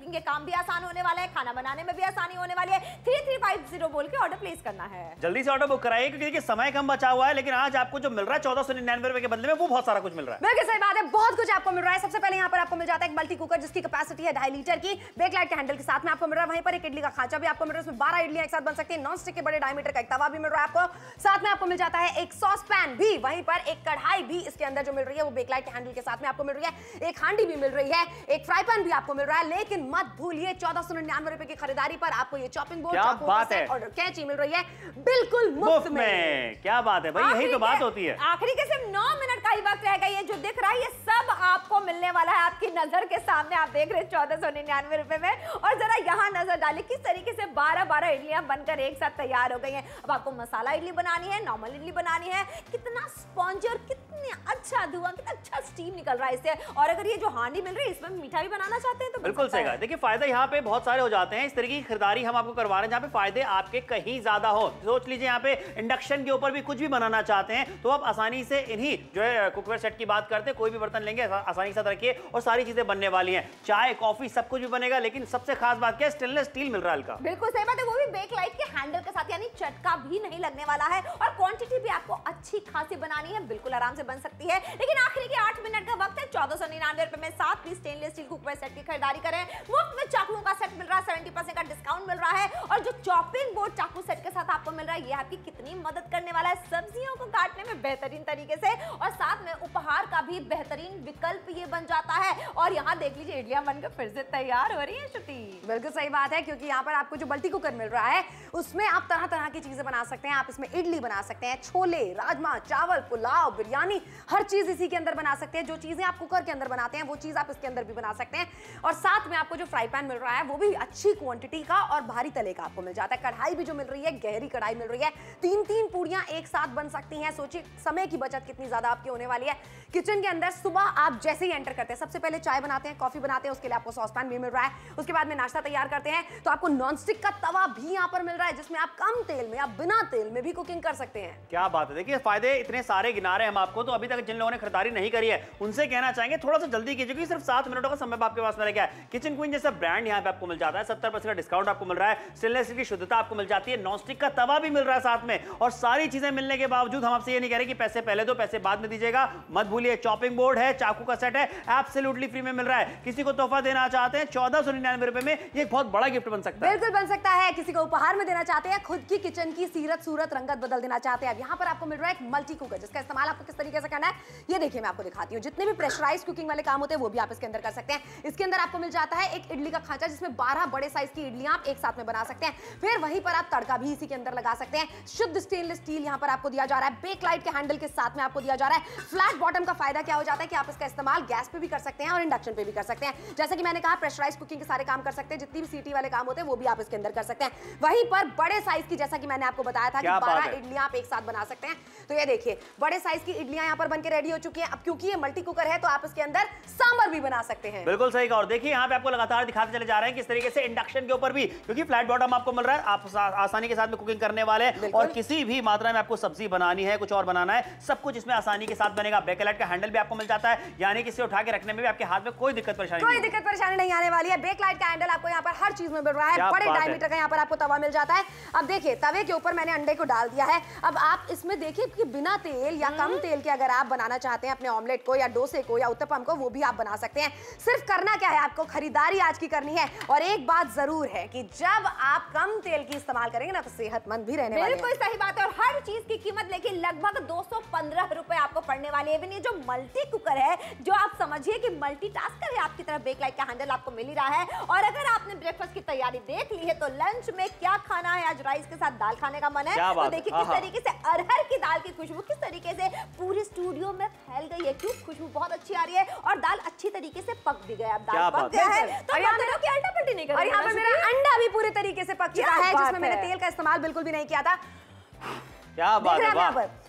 कुकिंग के काम भी आसान होने वाला है, खाना बनाने में भी आसानी होने वाली है। थ्री थ्री फाइव जीरो बोल के ऑर्डर प्लेस करना है। जल्दी से ऑर्डर बुक कराइए क्योंकि देखिए समय कम बचा हुआ है, लेकिन आज आपको जो मिल रहा है चौदह सौ निन्यानवे रुपए के बदले में वो बहुत सारा कुछ मिल रहा है। बिल्कुल सही बात है, बहुत कुछ आपको मिल रहा है। सबसे पहले यहाँ पर आपको मिल जाता है एक मल्टी कुकर जिसकी कैपेसिटी है ढाई लीटर की, बेकलाइट के हैंडल के साथ में आपको मिल रहा है। वहीं पर एक इडली का खांचा भी आपको मिल रहा है, उसमें बारह इडलियां एक साथ बन सकती है। नॉन स्टिक के बड़े डायमीटर का एक तवा भी मिल रहा है आपको। साथ में आपको मिल जाता है एक सॉस पैन भी, वहीं पर एक कढ़ाई भी इसके अंदर जो मिल रही है वो बेकलाइट के हैंडल के साथ में आपको मिल रही है। एक हांडी भी मिल रही है, एक फ्राई पैन भी आपको मिल रहा है। लेकिन मत भूलिए चौदह सौ निन्यानवे रुपए की खरीदारी पर आपको ये चॉपिंग बोर्ड, क्या बात है, और कैंची मिल रही है बिल्कुल मुफ्त में। क्या बात है भाई, यही तो बात होती है। आखिरी के सिर्फ नौ मिनट का ही वक्त रहेगा। ये जो दिख रहा है ये सब आपको मिलने वाला है आपकी नजर के सामने। आप देख रहे हैं चौदह सौ निन्यानवे रुपए में। और जरा यहाँ नजर डालिए किस तरीके से बारह बारह इडलियां बनकर एक साथ तैयार हो गई हैं। अब आपको मसाला इडली बनानी है, नॉर्मल इडली बनानी है, कितना स्पॉन्ज और कितना अच्छा धुआं, कितना अच्छा स्टीम निकल रहा है इससे। और अगर ये जो हांडी मिल रही है इसमें मीठा भी बनाना चाहते हैं तो बिल्कुल सही कहा। देखिए फायदा यहाँ पे बहुत सारे हो जाते हैं। इस तरीके की खरीदारी हम आपको करवा रहे हैं जहाँ पे फायदे आपके कहीं ज्यादा हो। सोच लीजिए यहाँ पे इंडक्शन के ऊपर भी कुछ भी बनाना चाहते हैं तो आप आसानी से इन्हीं जो है कुकवेयर सेट की बात करते हैं, कोई भी बर्तन लेंगे आसानी के साथ रखिए और सारी चीजें बनने वाली हैं। चाय कॉफी सब कुछ भी बनेगा, लेकिन सबसे खास बात क्या है, स्टेनलेस स्टील मिल रहा है हल्का। बिल्कुल सही बात है, वो भी बेकलाइट के हैंडल के साथ, यानी चटका भी नहीं लगने वाला है। और क्वांटिटी भी आपको अच्छी खासी बनानी है, बिल्कुल आराम से बन सकती है। लेकिन आखिरी के आठ मिनट का वक्त है। चौदह सौ निन्यानवे रुपए में सात piece stainless steel cookware set की खरीदारी करें। मुफ्त में चाकुओं का सेट मिल रहा है, सत्तर परसेंट का डिस्काउंट मिल रहा है। और जो चॉपिंग बोर्ड चाकू सेट के साथ आपको मिल रहा है ये आपकी कितनी मदद करने वाला है सब्जियों को काटने में बेहतरीन तरीके से, और साथ में उपहार का भी बेहतरीन विकल्प ये बन जाता है। और यहाँ देख लीजिए इडलियां बनकर फिर से तैयार हो रही है। श्रुति बिल्कुल सही बात है, क्योंकि यहाँ पर आपको जो मल्टी कुकर मिल रहा है उसमें आप तरह तरह की चीजें बना सकते हैं। आप इसमें इडली बना सकते हैं, छोले, राजमा, चावल, पुलाव, बिरयानी, हर चीज इसी के अंदर बना सकते हैं। जो चीजें आप कुकर के अंदर बनाते हैं वो चीज आप इसके अंदर भी बना सकते हैं। और साथ में आपको जो फ्राई पैन मिल रहा है वो भी अच्छी क्वांटिटी का और भारी तले का आपको मिल जाता है। कढ़ाई भी जो मिल रही है गहरी कढ़ाई मिल रही है, तीन तीन पूड़ियां एक साथ बन सकती हैं। सोचिए समय की बचत कितनी ज्यादा आपकी होने वाली है। किचन के अंदर सुबह आप जैसे ही एंटर करते हैं सबसे पहले चाय बनाते हैं, कॉफी बनाते हैं, उसके लिए आपको सॉस पैन भी मिल रहा है। उसके बाद में नाश्ता तैयार करते हैं तो आपको नॉनस्टिक का तवा भी यहाँ पर मिल रहा है जिसमें आप कम तेल में, आप बिना तेल में भी कुकिंग कर सकते हैं। क्या बात है, देखिए फायदे इतने सारे गिना रहे हैं हम आपको। तो अभी तक जिन लोगों ने खरीदारी नहीं करी है उनसे कहना चाहेंगे थोड़ा सा जल्दी कीजिए क्योंकि सिर्फ सात मिनटों का समय आपके पास में क्या है। किचन क्वीन जैसा ब्रांड यहाँ पे आपको मिल जाता है, सत्तर परसेंट का डिस्काउंट आपको मिल रहा है, स्टेनलेस स्टील की शुद्धता आपको मिल जाती है, नॉनस्टिक का तवा भी मिल रहा है साथ में। और सारी चीजें मिलने के बावजूद हम आपसे ये नहीं कह रहे कि पैसे पहले दो पैसे बाद में दीजिएगा। मत भूलिए चॉपिंग बोर्ड है, चाकू का सेट है, एब्सोल्युटली फ्री में मिल रहा है। किसी को तोहफा देना चाहते हैं चौदह सौ निन्यानवे रुपए में, ये एक बहुत बड़ा गिफ्ट बन सकता है। बिल्कुल बन सकता है। किसी को उपहार में देना चाहते हैं, खुद की किचन की सीरत सूरत रंगत बदल देना चाहते हैं। अब यहाँ पर आपको मिल रहा है एक मल्टी कुकर जिसका इस्तेमाल आपको किस तरीके से करना है ये देखिए मैं आपको दिखाती हूँ। जितने भी प्रेशराइज कुकिंग वाले काम होते हैं वो भी आप इसके अंदर कर सकते हैं। इसके अंदर आपको मिल जाता है एक इडली का खांचा जिसमें बारह बड़े साइज की इडलियां आप एक साथ में बना सकते हैं। फिर वहीं पर आप तड़का भी इसी के अंदर लगा सकते हैं। शुद्ध स्टेनलेस स्टील यहाँ पर आपको दिया जा रहा है, बेकलाइट के हैंडल के साथ में आपको दिया जा रहा है। फ्लैट बॉटम का फायदा क्या हो जाता है कि आप इसका इस्तेमाल गैस पे भी कर सकते हैं और इंडक्शन पे भी कर सकते हैं। जैसे कि मैंने कहा प्रेशराइज कुकिंग के सारे काम कर सकते हैं, जितनी भी सीटी वाले काम होते हैं वो भी आप इसके अंदर कर सकते हैं। वहीं पर बड़े साइज की, जैसा कि मैंने आपको बताया था कि बारह इडलियां आप एक साथ बना सकते हैं। तो ये देखिए बड़े साइज की इडलियां यहाँ पर बनके रेडी हो चुकी हैं। अब क्योंकि ये मल्टी कुकर है तो आप इसके अंदर सांभर भी बना सकते हैं। बिल्कुल सही कहा। और देखिए यहाँ पे आपको लगातार दिखाते चले जा रहे हैं किस तरीके से इंडक्शन के ऊपर भी, क्योंकि फ्लैट बॉटम आपको मिल रहा है, आप आसानी के साथ में कुकिंग करने वाले हैं। और किसी भी मात्रा में आपको सब्जी बनानी है, कुछ और बनाना है, सब कुछ इसमें आसानी के साथ बनेगा। बेकलाइट का हैंडल भी आपको मिल जाता है, यानी कि इसे उठा के रखने में भी आपके हाथ में कोई दिक्कत परेशानी कोई दिक्कत परेशानी नहीं आने वाली है। बेकलाइट का हैंडल आपको यहाँ पर हर चीज में मिल रहा है। बड़े डायमीटर का यहाँ पर आपको तवा मिल जाता है। अब देखिए तवे के ऊपर मैंने अंडे को डाल दिया है। अब आप इसमें देखिए कि बिना तेल या कम तेल के अगर आप बनाना चाहते हैं अपने ऑमलेट को या डोसे को या उत्तपम को, वो भी आप बना सकते हैं। सिर्फ करना क्या है, आपको खरीदारी आज की करनी है। और एक बात जरूर है कि जब आप कम तेल की इस्तेमाल करेंगे ना तो सेहतमंद भी रहने वाले हैं। बिल्कुल सही बात है। और हर चीज की कीमत लेकिन लगभग दो सौ पंद्रह रुपए आपको पड़ने वाली है। ये जो मल्टी कुकर है, जो आप समझिए कि मल्टीटास्कर है, आपकी तरफ बेकलाइट का हैंडल आपको मिल ही रहा है। और अगर आपने ब्रेकफास्ट की तैयारी देख ली है तो लंच में क्या खाना है, आज राइस के साथ दाल खाने का मन है तो देखिए किस तरीके से अरहर की दाल की खुशबू किस तरीके से पूरे स्टूडियो में फैल गई है। क्यों? खुशबू बहुत अच्छी आ रही है और दाल अच्छी तरीके से पक भी गया। अब दाल पक गया है तो बर्तनों की अल्टा पल्टी नहीं करेंगे। और यहाँ पर मेरा अंडा भी पूरे तरीके से पक चुका है जिसमें मैंने तेल का इस्तेमाल बिल्कुल भी नहीं किया था। क्या बात है, वाह।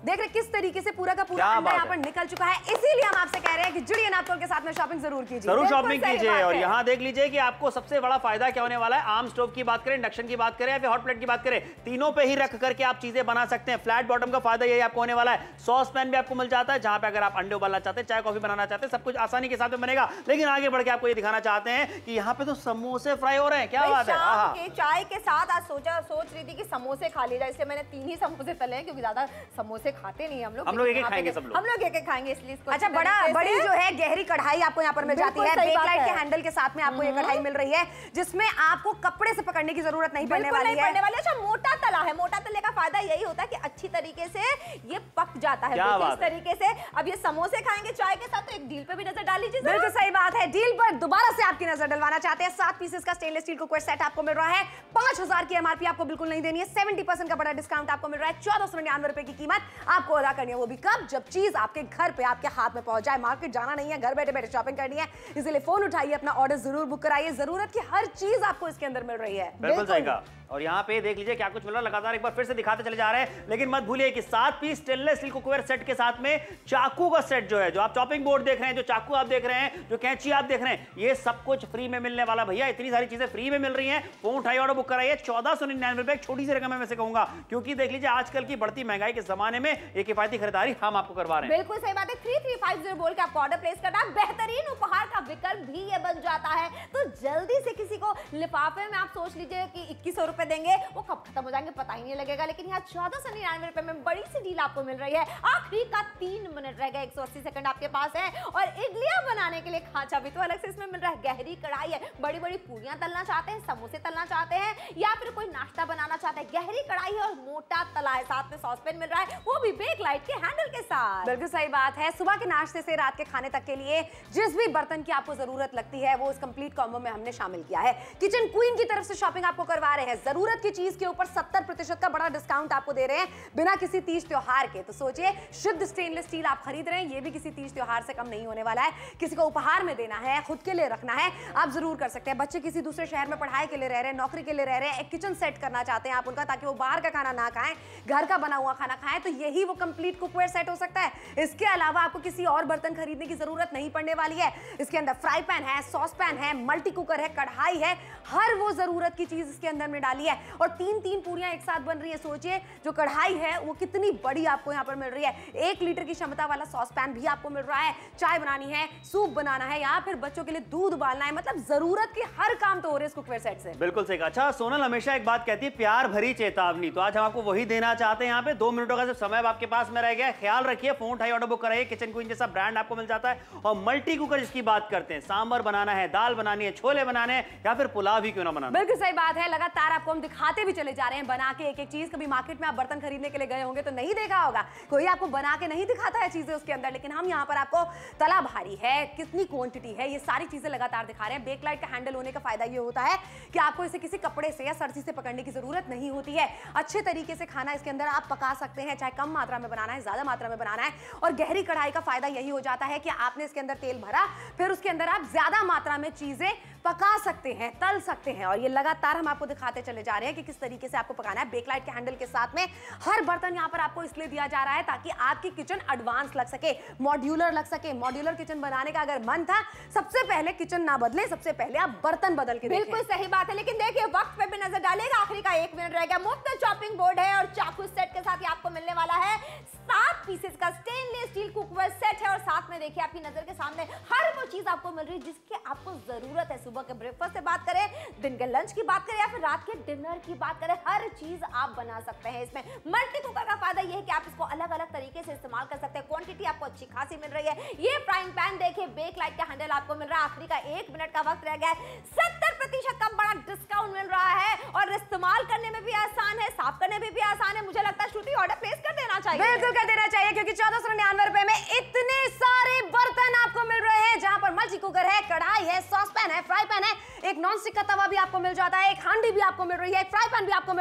देख रहे किस तरीके से पूरा का पूरा अंडा यहाँ पर निकल चुका है। इसीलिए हम आपसे कह रहे हैं कि जुड़िए नापतोल के साथ में शॉपिंग जरूर कीजिए, जरूर शॉपिंग कीजिए। और यहाँ देख लीजिए कि आपको सबसे बड़ा फायदा क्या होने वाला है। आर्म स्टोव की बात करें, इंडक्शन की बात करें या फिर हॉट प्लेट की बात करें, तीनों पे ही रख करके आप चीजें बना सकते हैं। फ्लैट बॉटम का फायदा यही आपको होने वाला है। सॉस पैन भी आपको मिल जाता है जहां पे अगर आप अंडे उबालना चाहते हैं, चाय कॉफी बनाना चाहते हैं, सब कुछ आसानी के साथ में बनेगा। लेकिन आगे बढ़ के आपको ये दिखाना चाहते हैं कि यहाँ पे तो समोसे फ्राई हो रहे हैं। क्या बात है। चाय के साथ आज सोचा सोच रही थी कि समोसे खा ली जाए, इसलिए मैंने तीन ही समोसे तले हैं क्योंकि ज्यादा समोसे खाते नहीं हम लोग। हम लोग एक एक खाएंगे सब लोग। हम लोग एक एक खाएंगे इसलिए इसको। अच्छा, बड़ा बड़ी जो है गहरी कढ़ाई आपको यहाँ पर मिल जाती है। बेकलाइट के हैंडल के साथ में आपको ये कढ़ाई मिल रही है जिसमें आपको कपड़े से पकड़ने की जरूरत नहीं पड़ने वाली है। अच्छा, मोटा तला है। मोटा तले का फायदा यही होता है कि अच्छी तरीके से ये पक जाता है। इस तरीके से अब ये समोसे खाएंगे चाय के साथ, तो एक डील पे भी नजर डाल लीजिए। बिल्कुल सही बात है। डील पर दोबारा से आपकी नजर डलवाना चाहते हैं। सात पीसेस का स्टेनलेस स्टील कुकवेयर सेट आपको मिल रहा है। पांच हजार की एमआरपी आपको बिल्कुल नहीं देनी है। सेवेंटी परसेंट का बड़ा डिस्काउंट आपको मिल रहा है। चौदह सौ निन्यानवे रुपए की कीमत आपको अदा करनी है, वो भी कब, जब चीज आपके घर पे आपके हाथ में पहुंच जाए। मार्केट जाना नहीं है, घर बैठे बैठे शॉपिंग करनी है, इसलिए फोन उठाइए, अपना ऑर्डर जरूर बुक कराइए। जरूरत की हर चीज आपको इसके अंदर मिल रही है। बिल्कुल सही कहा। और यहाँ पे देख लीजिए क्या कुछ मिल रहा है, लगातार एक बार फिर से दिखाते चले जा रहे हैं। लेकिन मत भूलिए कि सात piece stainless steel cookware set के साथ में चाकू का सेट जो है, जो आप चॉपिंग बोर्ड देख रहे हैं, जो चाकू आप देख रहे हैं, जो कैंची आप देख रहे हैं, ये सब कुछ फ्री में मिलने वाला। भैया इतनी सारी चीजें फ्री में मिल रही हैं। फोन उठाइए, ऑर्डर बुक कराइए। चौदह सौ निन्यानवे रुपए छोटी सी रकम है, मैं से कहूंगा, क्योंकि देख लीजिए आजकल की बढ़ती महंगाई के जमाने में एक किफायती खरीदारी हम आपको करवा रहे हैं। बिल्कुल सही बात है। थ्री थ्री फाइव जीरो बोल के आपको ऑर्डर प्लेस करना है। बेहतरीन उपहार का विकल्प भी ये बन जाता है। तो जल्दी से किसी को लिफाफे में आप सोच लीजिए कि इक्कीस सौ रुपए देंगे, वो कब खत्म हो जाएंगे पता ही नहीं लगेगा। लेकिन यहाँ चौदह सौ निन्यानवे रुपए में बड़ी सी डील आपको मिल रही है। आखिरी का तीन मिनट रह गए, एक सौ अस्सी सेकंड आपके पास है। और इडलियां बनाने के लिए खांचा भी तो अलग से इसमें मिल रहा है। गहरी कढ़ाई है, बड़ी बड़ी पूरियां तलना चाहते हैं, समोसे तलना चाहते हैं, या फिर कोई नाश्ता बनाना चाहते हैं, गहरी कढ़ाई है और मोटा तला है। साथ में सॉस पैन मिल रहा है, वो भी बेकलाइट के हैंडल के साथ। बिल्कुल सही बात है। सुबह के नाश्ते से रात के खाने तक के लिए जिस भी बर्तन की आपको जरूरत लगती है, वो इस कंप्लीट कॉम्बो में हमने शामिल किया है। किचन क्वीन की तरफ से शॉपिंग आपको करवा रहे हैं। जरूरत की चीज के ऊपर सत्तर प्रतिशत का बड़ा डिस्काउंट आपको दे रहे हैं बिना किसी तीज त्योहार के। तो सोचिए, शुद्ध स्टेनलेस स्टील आप खरीद रहे हैं, ये भी किसी तीज त्योहार से कम नहीं होने वाला है। किसी को उपहार में देना है, खुद के लिए रखना है, आप जरूर कर सकते हैं। बच्चे किसी दूसरे शहर में पढ़ाई के लिए रह रहे हैं, नौकरी के लिए रह रहे हैं, एक किचन सेट करना चाहते हैं आप उनका, ताकि वो बाहर का खाना ना खाएं, घर का बना हुआ खाना खाएं, तो यही वो कंप्लीट कुकवेयर सेट हो सकता है। इसके अलावा आपको किसी और बर्तन खरीदने की जरूरत नहीं पड़ने वाली है। इसके अंदर फ्राई पैन है, सॉस पैन है, मल्टी कुकर है, कढ़ाई है, हर वो जरूरत की चीज इसके अंदर में डाली है। और तीन तीन पूरियां एक साथ बन रही है। सोचिए, जो कढ़ाई है वो कितनी बड़ी आपको यहाँ पर मिल रही है। एक लीटर की क्षमता वाला सॉस पैन भी आपको मिल रहा है। चाय बनानी है, सूप बनाना है, या फिर बच्चों के लिए दूध उबालना है, मतलब जरूरत के हर काम तो हो रहे हैं इस कुकवेयर सेट से। बिल्कुल सही कहा। अच्छा, सोनल हमेशा एक बात कहती है, प्यार भरी चेतावनी, तो आज हम आपको वही देना चाहते हैं। यहाँ पे दो मिनटों का समय आपके पास में रह गया, ख्याल रखिए, फोन उठाइए, ऑर्डर बुक कराइए। किचन क्वीन जैसा ब्रांड आपको मिल जाता है। और मल्टी कुकर जिसकी बात करते हैं, सांबर बनाना है, दाल बनानी है, छोले बनाने हैं, या फिर पुलाव ही क्यों ना बनाना। बिल्कुल सही बात है। लगातार आपको हम दिखाते भी चले जा रहे हैं बना के एक एक चीज। कभी मार्केट में आप बर्तन खरीदने के लिए गए होंगे तो नहीं देखा होगा, कोई आपको बना के नहीं दिखाता है चीजें उसके अंदर, लेकिन हम यहाँ पर आपको तला भारी है, कितनी क्वांटिटी है, ये सारी चीजें लगातार दिखा रहे हैं। बेकलाइट का हैंडल होने का फायदा ये होता है कि आपको इसे किसी कपड़े से या सरसी से पकड़ने की जरूरत नहीं होती है। अच्छे तरीके से खाना इसके अंदर आप पका सकते हैं, चाहे कम मात्रा में बनाना है, ज्यादा मात्रा में बनाना है। और गहरी कढ़ाई का फायदा यही हो जाता है कि आपने इसके अंदर तेल भरा, फिर उसके अंदर आप ज्यादा मात्रा में चीजें पका सकते हैं, तल सकते हैं। और ये लगातार हम आपको दिखाते चले जा रहे हैं कि किस तरीके से आपको पकाना है। बेकलाइट के हैंडल के साथ में हर बर्तन यहाँ पर आपको इसलिए दिया जा रहा है ताकि आपकी किचन एडवांस लग सके, मॉड्यूलर लग सके। मॉड्यूलर किचन बनाने का अगर मन था, सबसे पहले किचन ना बदले, सबसे पहले आप बर्तन बदल के बिल्कुल सही बात है। लेकिन देखिए, वक्त पे भी नजर डालेगा, आखिरी का एक मिनट रह गया। मुफ्त चॉपिंग बोर्ड है और चाकू सेट के साथ आपको मिलने वाला है। सात पीसेस का स्टेनलेस स्टील कुकवेयर सेट है। और साथ में देखिए, आपकी नजर के सामने हर वो चीज आपको मिल रही है जिसकी आपको जरूरत है। सुबह के ब्रेकफास्ट से बात करें, दिन के लंच की बात करें, या फिर रात के डिनर की बात करें, हर चीज आप बना सकते हैं इसमें। मल्टी कुकर का फायदा यह है कि आप इसको अलग अलग तरीके से इस्तेमाल कर सकते हैं। क्वांटिटी आपको अच्छी खासी मिल रही है। ये फ्राइंग पैन देखिए, बेकलाइट का हैंडल आपको मिल रहा है। आखिरी का एक मिनट का वक्त रह गया है। सत्तर प्रतिशत का बड़ा डिस्काउंट मिल रहा है और इस्तेमाल करने में भी आसान है, साफ करने में भी आसान है। मुझे लगता है श्रुति ऑर्डर प्लेस कर देना चाहिए। बिल्कुल कर देना चाहिए, क्योंकि चौदह सौ निन्यानवे रुपए में इतने सारे बर्तन आपको मिल रहे हैं, जहां पर मल्टी कुकर है, कढ़ाई है, सॉस पैन है, फ्राई पैन है, एक नॉन स्टिक का तवा भी आपको मिल जाता है, एक हांडी भी आपको मिल रही है, एक फ्राई पैन भी आपको मिल रहा है।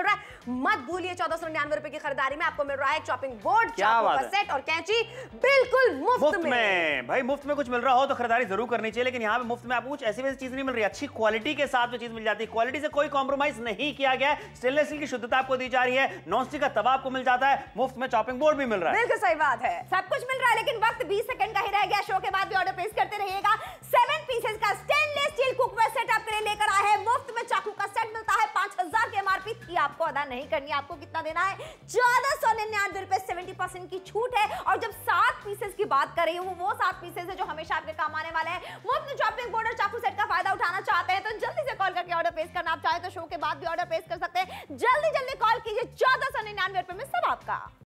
मत भूलिए चौदह सौ निन्यानवे रुपए की खरीदारी में आपको मिल रहा है चॉपिंग बोर्ड, क्या चाकू बात का है। सेट और कैंची बिल्कुल मुफ्त मुफ्त में। में भाई, मुफ्त में कुछ मिल रहा हो तो खरीदारी जरूर करनी चाहिए, लेकिन यहाँ पे मुफ्त में आपको कुछ ऐसी वैसी चीज नहीं मिल रही, अच्छी क्वालिटी के साथ में चीज मिल जाती है। क्वालिटी से कोई कॉम्प्रोमाइज नहीं किया गया है, स्टेनलेस स्टील की शुद्धता आपको दी जा रही है, नॉन स्टिक का तवा आपको मिल जाता है, मुफ्त में चॉपिंग बोर्ड भी मिल रहा है। बिल्कुल सही बात है। सब कुछ मिल रहा है, लेकिन वक्त बीस सेकंड का ही रह गया। शो के बाद भी ऑर्डर प्लेस करते रहिएगा। सेवन पीसेस का स्टेनलेस स्टील कुकवेयर सेट आपके लिए लेकर आए हैं। मुफ्त में चाकू का सेट मिलता है। पांच हजार की एमआरपी थी, आपको अदा नहीं करनी है। आपको कितना देना है? चौदह सौ निन्यानवे रुपए, सेवेंटी परसेंट की छूट है। और जब सात पीसेस की बात कर रही हूँ, वो सात पीसेस है जो हमेशा आपके काम आने वाले हैं। मुफ्त में चॉपिंग बोर्ड और चाकू सेट का फायदा उठाना चाहते हैं तो जल्दी से कॉल करके ऑर्डर प्लेस करना। आप चाहे तो शो के बाद भी ऑर्डर प्लेस कर सकते हैं। जल्दी जल्दी कॉल कीजिए। चौदह सौ निन्यानवे रुपए में सब आपका।